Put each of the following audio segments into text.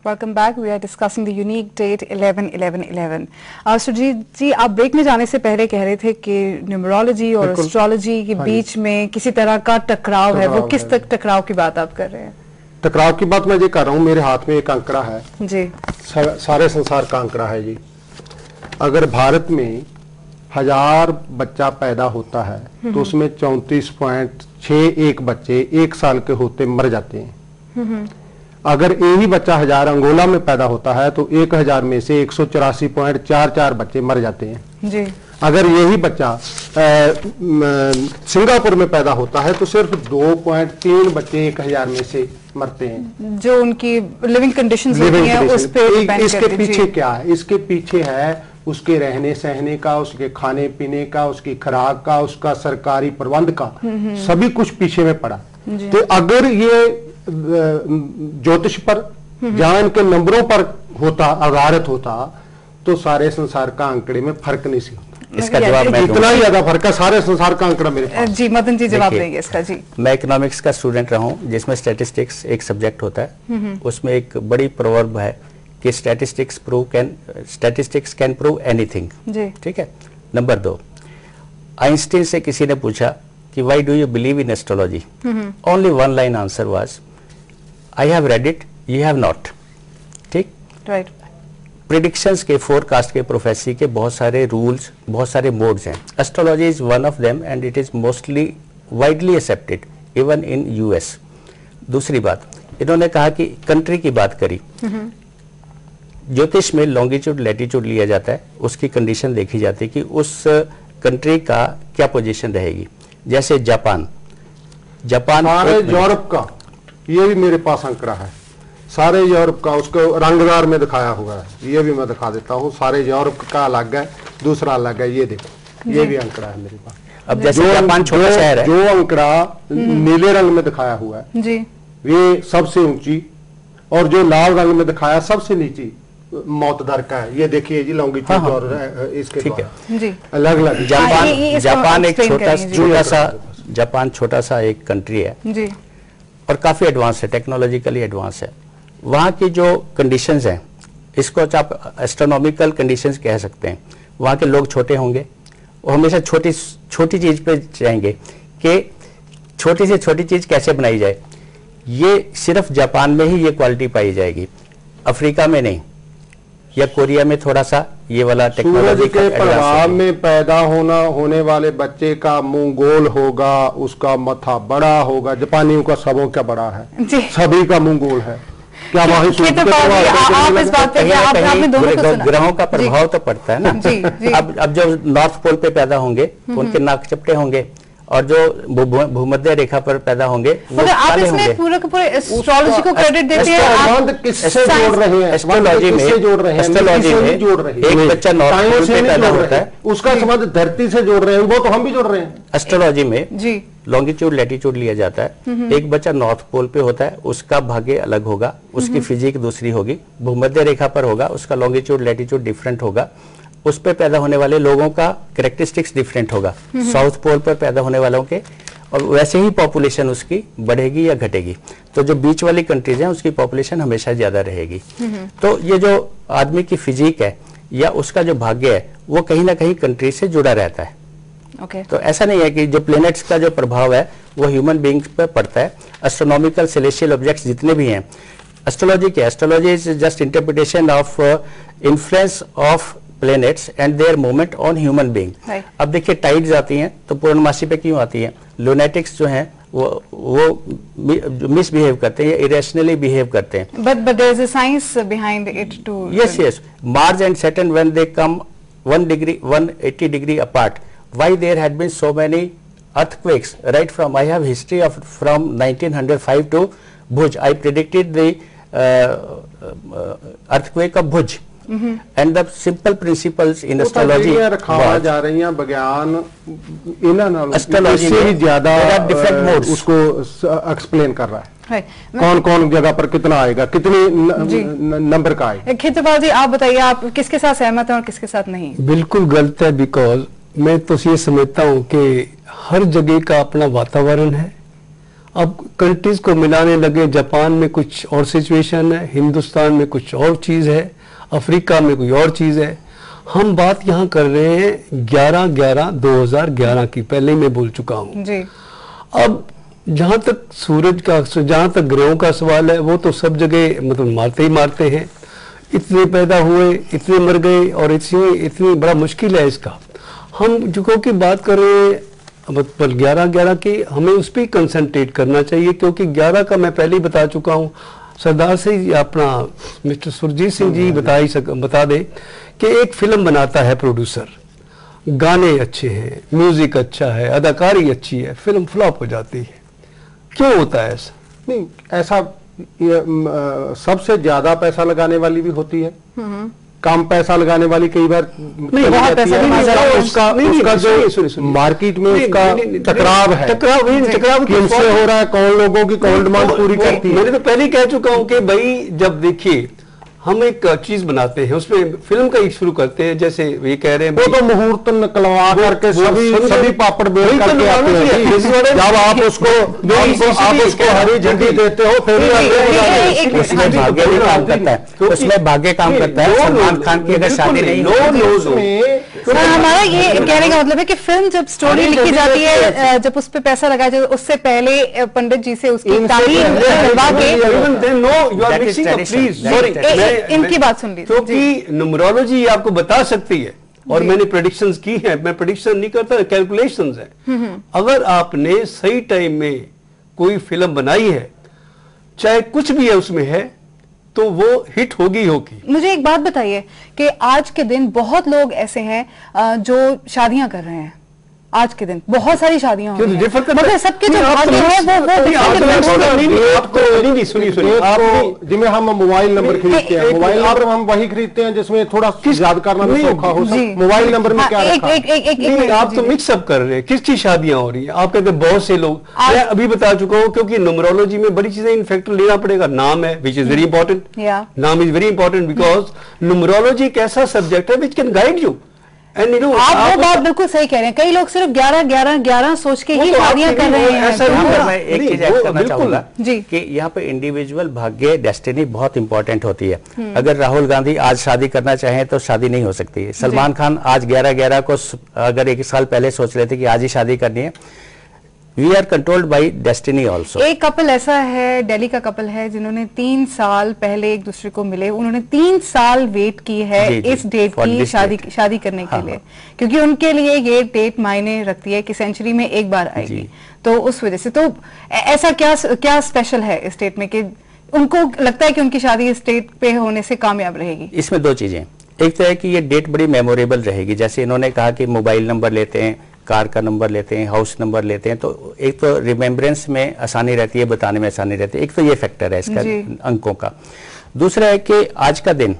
Welcome back. We are discussing the unique date 11-11-11. Surjit जी, आप break में जाने से पहले कह रहे थे कि न्यूमरोलॉजी और एस्ट्रोलॉजी के बीच में किसी तरह का टकराव है। वो किस तक टकराव की बात आप कर रहे हैं? टकराव की बात मैं ये कर रहा हूँ, मेरे हाथ में एक आंकड़ा है जी, सारे संसार का आंकड़ा है जी। अगर भारत में 1000 बच्चा पैदा होता है तो उसमें 34.61 बच्चे 1 साल के होते मर जाते हैं। अगर यही बच्चा 1000 अंगोला में पैदा होता है तो 1000 में से 184.44 बच्चे मर जाते हैं जी। अगर यही बच्चा सिंगापुर में पैदा होता है तो सिर्फ 2.3 बच्चे 1000 में से मरते हैं। जो उनकी लिविंग कंडीशंस होती हैं उस पे डिपेंड करते हैं। इसके पीछे क्या है? इसके पीछे है उसके रहने सहने का, उसके खाने पीने का, उसकी खुराक का, उसका सरकारी प्रबंध का, सभी कुछ पीछे में पड़ा। तो अगर ये ज्योतिष पर जहां इनके नंबरों पर होता, आधारित होता, तो सारे संसार का आंकड़े में फर्क नहीं सी होता। इसका जवाब मैं इतना ही ज्यादा फर्क है, सारे संसार का आंकड़ा मेरे पास। जी मदन जी जवाब देंगे इसका। जी, मैं इकोनॉमिक्स का स्टूडेंट रहा हूँ जिसमें स्टैटिस्टिक्स एक सब्जेक्ट होता है। उसमें एक बड़ी प्रोवर्ब है कि स्टैटिस्टिक्स कैन प्रूव एनीथिंग। ठीक है। नंबर 2, आइंस्टीन से किसी ने पूछा कि why do you believe in astrology? Only one line answer was, I have read it, you have not. ठीक, राइट। प्रिडिक्शंस के, फोरकास्ट के, प्रोफेसी के बहुत सारे रूल्स, बहुत सारे मोड्स हैं। Astrology is one of them and it is mostly widely accepted even in US. दूसरी बात, इन्होंने कहा कि कंट्री की बात करी। ज्योतिष में लॉन्गिट्यूड लैटिट्यूड लिया जाता है, उसकी कंडीशन देखी जाती है कि उस कंट्री का क्या पोजीशन रहेगी। जैसे जापान सारे यूरोप का, ये भी मेरे पास आंकड़ा है, सारे यूरोप का, उसको रंगदार में दिखाया हुआ है, ये भी मैं दिखा देता हूँ। सारे यूरोप का अलग है, दूसरा अलग है, ये देखो, ये भी आंकड़ा है मेरे पास। अब जैसे जापान छोटा शहर है, जो आंकड़ा नीले रंग में दिखाया हुआ है जी, ये सबसे ऊंची, और जो लाल रंग में दिखाया सबसे नीची मौत दर का है। ये देखिए जी, लॉन्गिट्यूड और इसके ठीक है जी, अलग अलग। जापान एक जापान छोटा सा एक कंट्री है जी, और काफी एडवांस है, टेक्नोलॉजिकली एडवांस है। वहाँ की जो कंडीशंस हैं, इसको आप एस्ट्रोनॉमिकल कंडीशंस कह सकते हैं। वहाँ के लोग छोटे होंगे, वो हमेशा छोटी चीज पे जाएंगे कि छोटी से छोटी चीज कैसे बनाई जाए। ये सिर्फ जापान में ही ये क्वालिटी पाई जाएगी, अफ्रीका में नहीं, या कोरिया में थोड़ा सा ये वाला टेक्नोलॉजी के प्रभाव में पैदा होने वाले बच्चे का मुंह गोल होगा, उसका मथा बड़ा होगा। जापानियों का सबों क्या बड़ा है, सभी का मुंह गोल है। क्या वही ग्रहों का प्रभाव तो पड़ता है ना। अब जो नॉर्थ पोल पे पैदा होंगे उनके नाक चपटे होंगे, और जो भूमध्य रेखा पर पैदा होंगे वो आप इसमें पूरे एस्ट्रोलॉजी को क्रेडिट देते हैं। आप किससे जोड़ रहे हैं? एस्ट्रोलॉजी में एक बच्चा नॉर्थ पोल पे पैदा होता है, उसका संबंध धरती से जोड़ रहे हैं, वो तो हम भी जोड़ रहे हैं। एस्ट्रोलॉजी में जी लॉन्गिट्यूड लैटिट्यूड लिया जाता है। एक बच्चा नॉर्थ पोल पे होता है, उसका भाग्य अलग होगा, उसकी फिजिक दूसरी होगी। भूमध्य रेखा पर होगा, उसका लॉन्गिट्यूड लैटिट्यूड डिफरेंट होगा, उस पर पैदा होने वाले लोगों का कैरेक्टरिस्टिक्स डिफरेंट होगा साउथ पोल पर पैदा होने वालों के, और वैसे ही पॉपुलेशन उसकी बढ़ेगी या घटेगी। तो जो बीच वाली कंट्रीज हैं उसकी पॉपुलेशन हमेशा ज्यादा रहेगी। तो ये जो आदमी की फिजिक है या उसका जो भाग्य है वो कहीं ना कहीं कंट्री से जुड़ा रहता है। तो ऐसा नहीं है कि जो प्लैनेट्स का जो प्रभाव है वो ह्यूमन बींग्स पर पड़ता है। एस्ट्रोनॉमिकल सेलेस्टियल ऑब्जेक्ट्स जितने भी हैं, एस्ट्रोलॉजी क्या, astrology is just interpretation of influence of planets and their movement on human being. अब देखिए टाइड्स आती हैं तो पूर्णमासी पे क्यों आती हैं? लूनेटिक्स जो हैं वो मिसबिहेव करते हैं या इरेशनली बिहेव करते हैं। But there is a science behind it too. Yes. Mars and Saturn, when they come 180 degree apart, why there had been so many earthquakes? Right from, I have history of from 1905 to Bhuj. I predicted the earthquake of Bhuj. And the simple principles in astrology जा रही हैं विज्ञान astrology से ही ज्यादा different modes उसको explain कर रहा है। कौन कौन जगह पर कितना आएगा, कितनी नंबर का आएगा। खेतपाल जी आप बताइए, आप किसके साथ सहमत हैं और किसके साथ नहीं? बिल्कुल गलत है, बिकॉज मैं तो ये समझता हूँ कि हर जगह का अपना वातावरण है, अब कंट्रीज को मिलाने लगे, जापान में कुछ और सिचुएशन है, हिंदुस्तान में कुछ और चीज है, अफ्रीका में कोई और चीज है। हम बात यहाँ कर रहे हैं 11/11/2011 की, पहले ही मैं बोल चुका हूँ जी। अब जहां तक सूरज का, जहां तक ग्रहों का सवाल है, वो तो सब जगह मतलब मारते ही मारते हैं। इतने पैदा हुए, इतने मर गए, और इतनी बड़ा मुश्किल है इसका। हम जो की बात कर रहे हैं मतलब 11/11 की, हमें उस पर कंसंट्रेट करना चाहिए, क्योंकि 11 का मैं पहले ही बता चुका हूँ। सरदार से अपना मिस्टर सुरजीत सिंह जी बता दें कि एक फिल्म बनाता है प्रोड्यूसर, गाने अच्छे हैं, म्यूजिक अच्छा है, अदाकारी अच्छी है, फिल्म फ्लॉप हो जाती है। क्यों होता है ऐसा? नहीं, ऐसा सबसे ज्यादा पैसा लगाने वाली भी होती है, कम पैसा लगाने वाली कई बार नहीं, बहुत पैसा भी उसका जो मार्केट में उसका टकराव है, टकराव किससे हो रहा है, कौन लोगों की कौन डिमांड पूरी करती है। मैंने तो पहले ही कह चुका हूं कि भाई जब देखिए हम एक चीज बनाते हैं, उसमें फिल्म का शुरू करते हैं, जैसे ये कह रहे हैं वो तो मुहूर्त निकलवा करके सभी पापड़ बेल करके आते हैं। जब आप उसको हरी झंडी देते हो फिर उसमें भाग्य भी काम करता है, उसमें भाग्य काम करता है। सलमान खान की अगर शादी नहीं हो, हमारा ये कहने का मतलब है कि फिल्म जब स्टोरी लिखी जाती है, जब उस पर पैसा लगाया जाए, उससे पहले पंडित जी से उसकी तारीफ करवा के इनकी बात सुन लीजिए, क्योंकि न्यूमरोलॉजी आपको बता सकती है, और मैंने प्रेडिक्शंस की हैं। मैं प्रेडिक्शन नहीं करता, कैलकुलेशंस है। अगर आपने सही टाइम में कोई फिल्म बनाई है, चाहे कुछ भी है उसमें है, तो वो हिट होगी। मुझे एक बात बताइए कि आज के दिन बहुत लोग ऐसे हैं जो शादियां कर रहे हैं। आज के दिन बहुत सारी शादियां हो रही हैं, मगर सबके जो भाग्य है वो सुनिए जिसमें हम मोबाइल नंबर खरीदते हैं, मोबाइल नंबर हम वही खरीदते हैं जिसमें थोड़ा याद करना भी सौखा हो। मोबाइल नंबर में क्या रखा? आप तो मिक्सअप कर रहे हैं, किसकी शादियां हो रही है? आप कहते हैं बहुत से लोग, मैं अभी बता चुका हूँ, क्योंकि न्यूमरोलॉजी में बड़ी चीजें इनफैक्ट लेना पड़ेगा। नाम है विच इज वेरी इंपॉर्टेंट, नाम is very important, because numerology एक ऐसा सब्जेक्ट है विच कैन गाइड यू। आप वो बात बिल्कुल सही कह रहे हैं। कई लोग सिर्फ 11/11/11 सोच के ही शादियां कर रहे हैं। मैं एक चीज ऐड करना चाहूंगा कि यहाँ पे इंडिविजुअल भाग्य, डेस्टिनी बहुत इंपॉर्टेंट होती है। अगर राहुल गांधी आज शादी करना चाहें तो शादी नहीं हो सकती है। सलमान खान आज 11/11 को अगर 1 साल पहले सोच लेते कि आज ही शादी करनी है, we are controlled by destiny also. एक कपल ऐसा है, दिल्ली का कपल है, जिन्होंने 3 साल पहले एक दूसरे को मिले। उन्होंने 3 साल वेट की है इस डेट की शादी करने के लिए, क्योंकि उनके लिए ये डेट मायने रखती है कि सेंचुरी में एक बार आएगी। तो उस वजह से तो ऐसा क्या स्पेशल है इस डेट में कि उनको लगता है कि उनकी शादी इस डेट पे होने से कामयाब रहेगी? इसमें 2 चीजें। एक तो है कि ये डेट बड़ी मेमोरेबल रहेगी, जैसे इन्होंने कहा कि मोबाइल नंबर लेते हैं, कार का नंबर लेते हैं, हाउस नंबर लेते हैं, तो एक तो रिमेम्बरेंस में आसानी रहती है, बताने में आसानी रहती है। एक तो ये फैक्टर है इसका अंकों का। दूसरा है कि आज का दिन,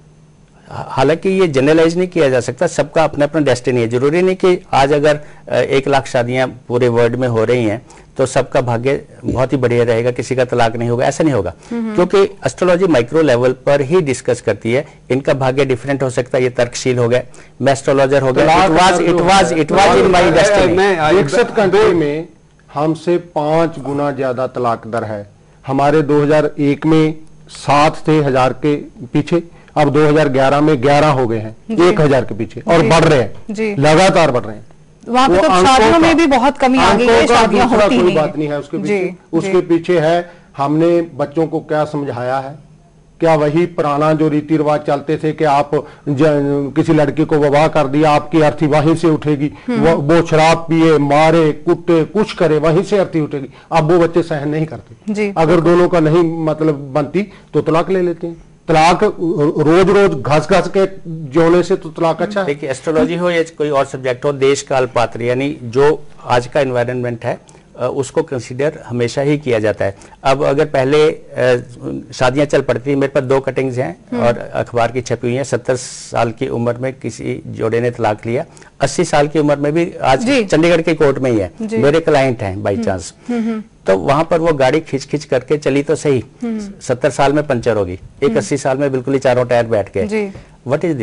हालांकि ये जनरलाइज नहीं किया जा सकता, सबका अपना अपना डेस्टिनी है। जरूरी नहीं कि आज अगर 1 लाख शादियां पूरे वर्ल्ड में हो रही हैं तो सबका भाग्य बहुत ही बढ़िया रहेगा, किसी का तलाक नहीं होगा, ऐसा नहीं होगा। क्योंकि एस्ट्रोलॉजी माइक्रो लेवल पर ही डिस्कस करती है। इनका भाग्य डिफरेंट हो सकता है, ये तर्कशील हो गए, मैं एस्ट्रोलॉजर हो गया, it was in my destiny. विकसित कंट्री में हमसे 5 गुना ज्यादा तलाक दर है। हमारे 2001 में 7 थे 1000 के पीछे, अब 2011 में 11 हो गए हैं 1000 के पीछे, और बढ़ रहे हैं, लगातार बढ़ रहे हैं। वहाँ पे तो शादियों में भी बहुत कमी आ गई है, शादियां होती नहीं। कोई बात नहीं है उसके पीछे है हमने बच्चों को क्या समझाया है। क्या वही पुराना जो रीति रिवाज चलते थे कि आप किसी लड़की को विवाह कर दिया, आपकी अर्थी वहीं से उठेगी, वो शराब पिए, मारे, कुटे, कुछ करे, वहीं से अर्थी उठेगी। अब वो बच्चे सहन नहीं करते। अगर दोनों का नहीं मतलब बनती तो तलाक ले लेते हैं। तलाक रोज रोज घस घस के जोड़ने से तो तलाक अच्छा है। देखिए, एस्ट्रोलॉजी हो या कोई और सब्जेक्ट हो, देश काल पात्र यानी जो आज का एनवायरनमेंट है उसको कंसीडर हमेशा ही किया जाता है। अब अगर पहले शादियां चल पड़ती, मेरे पास 2 कटिंग्स हैं और अखबार की छपी हुई हैं। 70 साल की उम्र में किसी जोड़े ने तलाक लिया, 80 साल की उम्र में भी, आज चंडीगढ़ के कोर्ट में ही है, मेरे क्लाइंट हैं बाई चांस। तो वहां पर वो गाड़ी खिंच करके चली तो सही, 70 साल में पंचर होगी, एक 80 साल में बिल्कुल ही चारों टायर बैठ गए। What is this?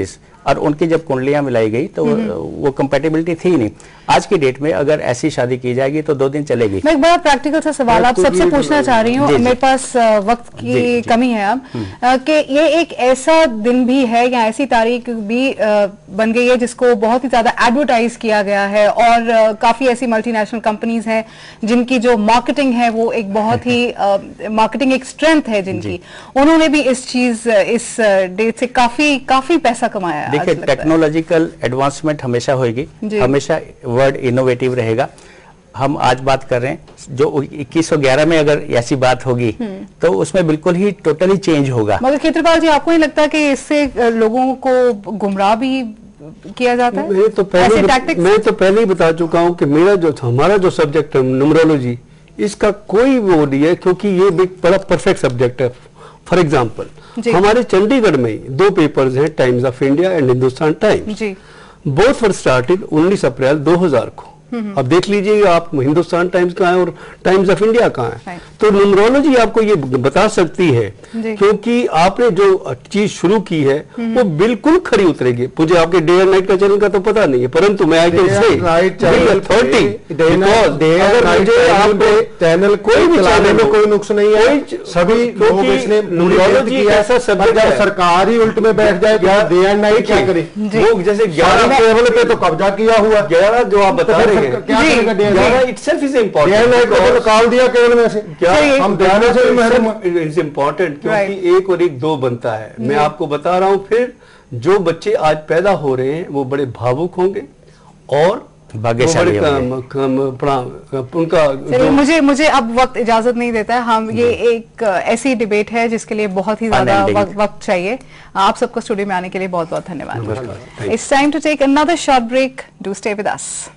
और उनकी जब कुंडलियां मिलाई गई तो वो कंपेटिबिलिटी थी नहीं। आज की डेट में अगर ऐसी शादी की जाएगी तो 2 दिन चलेगी। मैं एक बड़ा प्रैक्टिकल सा सवाल आप सबसे पूछना चाह रही हूँ, मेरे पास वक्त की कमी है अब, कि ये एक ऐसा दिन भी है या ऐसी तारीख भी बन गई है जिसको बहुत ही ज्यादा एडवर्टाइज किया गया है, और काफी ऐसी मल्टीनेशनल कंपनीज हैं जिनकी जो मार्केटिंग है वो एक बहुत ही मार्केटिंग एक स्ट्रेंथ है जिनकी, उन्होंने भी इस डेट से काफी पैसा कमाया है। देखिए, टेक्नोलॉजिकल एडवांसमेंट हमेशा होगी, हमेशा वर्ड इनोवेटिव रहेगा। हम आज बात कर रहे हैं जो 2111 में अगर ऐसी बात होगी तो उसमें बिल्कुल ही टोटली चेंज होगा। मगर खेत्रपाल जी, आपको नहीं लगता कि इससे लोगों को गुमराह भी किया जाता है? मैं तो पहले ही बता चुका हूं कि हमारा जो सब्जेक्ट है न्यूमरोलॉजी, इसका कोई वो नहीं है, क्योंकि ये एक बड़ा परफेक्ट सब्जेक्ट है। फॉर एग्जाम्पल हमारे चंडीगढ़ में 2 पेपर्स हैं, Times of India and Hindustan Times, both were started 19 April 2000 को। अब देख लीजिए आप हिंदुस्तान टाइम्स कहाँ है और टाइम्स ऑफ इंडिया कहाँ है। तो न्यूमरोलॉजी आपको ये बता सकती है, क्योंकि आपने जो चीज शुरू की है वो बिल्कुल खरी उतरेगी। मुझे आपके डे एंड नाइट का चैनल का तो पता नहीं है, परंतु मैं आई कैन से चैनल कोई भी चलाने में कोई नुक्स नहीं है। सभी लोग इसने न्यूमरोलॉजी ऐसा सब्जेक्ट है, सरकार ही उल्ट में बैठ जाए डे एंड नाइट क्या करे। वो जैसे 11 लेवल पे तो कब्जा किया हुआ, 11 जो आप बता रहे हैं itself is important, निकाल दिया केवल में से। क्या हम देने से इज इम्पोर्टेंट, क्योंकि 1 और 1 2 बनता है। मैं आपको बता रहा हूं, फिर जो बच्चे आज पैदा हो रहे हैं वो बड़े भावुक होंगे और भाग्यशाली उनका। मुझे अब वक्त इजाजत नहीं देता है। हम ये एक ऐसी डिबेट है जिसके लिए बहुत ही ज्यादा वक्त चाहिए। आप सबको स्टूडियो में आने के लिए बहुत बहुत धन्यवाद। It's time to take another short break, do stay with us.